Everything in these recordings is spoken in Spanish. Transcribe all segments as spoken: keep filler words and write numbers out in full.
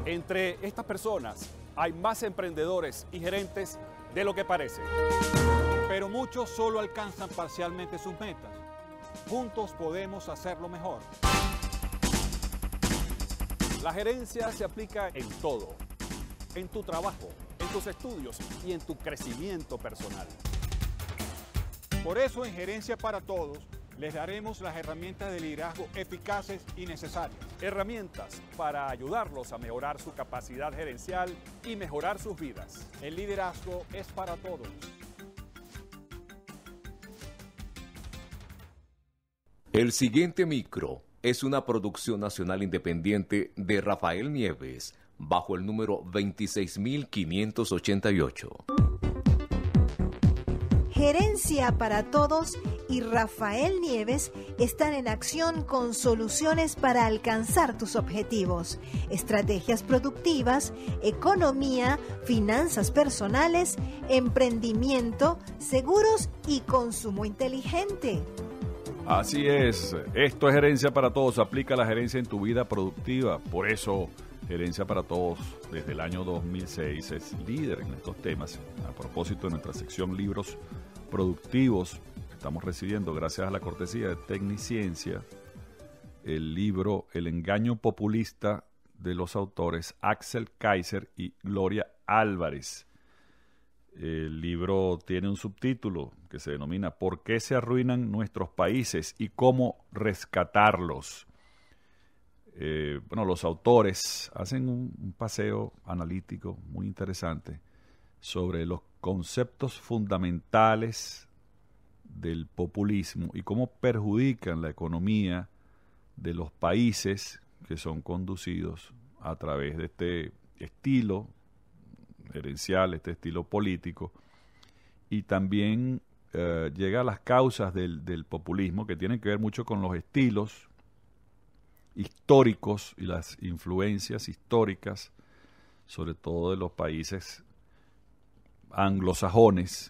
Entre estas personas hay más emprendedores y gerentes de lo que parece. Pero muchos solo alcanzan parcialmente sus metas. Juntos podemos hacerlo mejor. La gerencia se aplica en todo, en tu trabajo, en tus estudios y en tu crecimiento personal. Por eso en Gerencia para Todos les daremos las herramientas de liderazgo eficaces y necesarias. Herramientas para ayudarlos a mejorar su capacidad gerencial y mejorar sus vidas. El liderazgo es para todos. El siguiente micro es una producción nacional independiente de Rafael Nieves, bajo el número veintiséis mil quinientos ochenta y ocho. Gerencia para Todos y Rafael Nieves están en acción con soluciones para alcanzar tus objetivos, estrategias productivas, economía, finanzas personales, emprendimiento, seguros y consumo inteligente. Así es, esto es Gerencia para Todos, aplica la gerencia en tu vida productiva, por eso Gerencia para Todos desde el año dos mil seis es líder en estos temas. A propósito de nuestra sección Libros Productivos, estamos recibiendo, gracias a la cortesía de Tecniciencia, el libro El engaño populista de los autores Axel Kaiser y Gloria Álvarez. El libro tiene un subtítulo que se denomina ¿Por qué se arruinan nuestros países y cómo rescatarlos? Eh, bueno, los autores hacen un, un paseo analítico muy interesante sobre los conceptos fundamentales del populismo y cómo perjudican la economía de los países que son conducidos a través de este estilo gerencial, este estilo político, y también eh, llega a las causas del, del populismo, que tienen que ver mucho con los estilos históricos y las influencias históricas, sobre todo de los países anglosajones,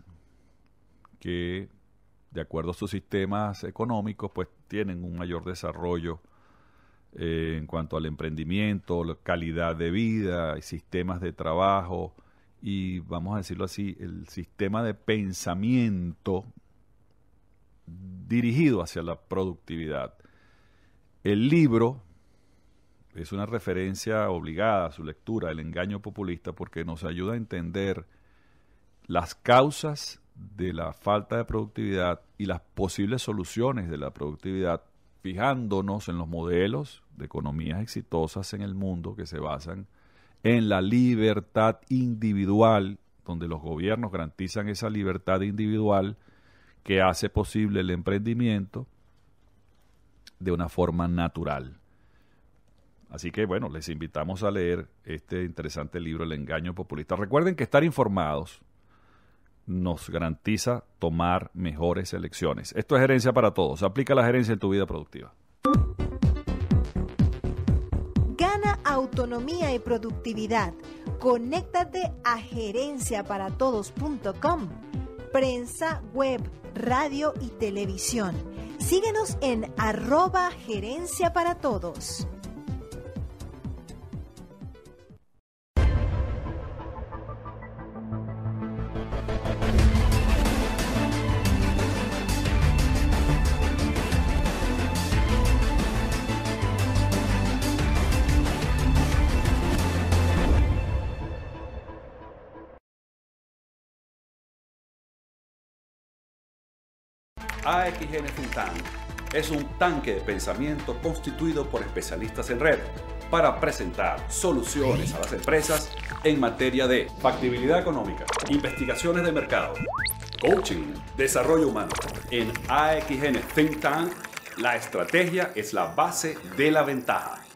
que de acuerdo a sus sistemas económicos, pues tienen un mayor desarrollo eh, en cuanto al emprendimiento, la calidad de vida, sistemas de trabajo y, vamos a decirlo así, el sistema de pensamiento dirigido hacia la productividad. El libro es una referencia obligada a su lectura, El engaño populista, porque nos ayuda a entender las causas de la falta de productividad y las posibles soluciones de la productividad, fijándonos en los modelos de economías exitosas en el mundo que se basan en la libertad individual, donde los gobiernos garantizan esa libertad individual que hace posible el emprendimiento de una forma natural. Así que, bueno, les invitamos a leer este interesante libro, El engaño populista. Recuerden que estar informados nos garantiza tomar mejores elecciones. Esto es Gerencia para Todos. Aplica la gerencia en tu vida productiva. Gana autonomía y productividad. Conéctate a gerencia para todos punto com. Prensa, web, radio y televisión. Síguenos en arroba gerencia para todos. A X N Think Tank es un tanque de pensamiento constituido por especialistas en red para presentar soluciones a las empresas en materia de factibilidad económica, investigaciones de mercado, coaching, desarrollo humano. En A X N Think Tank, la estrategia es la base de la ventaja.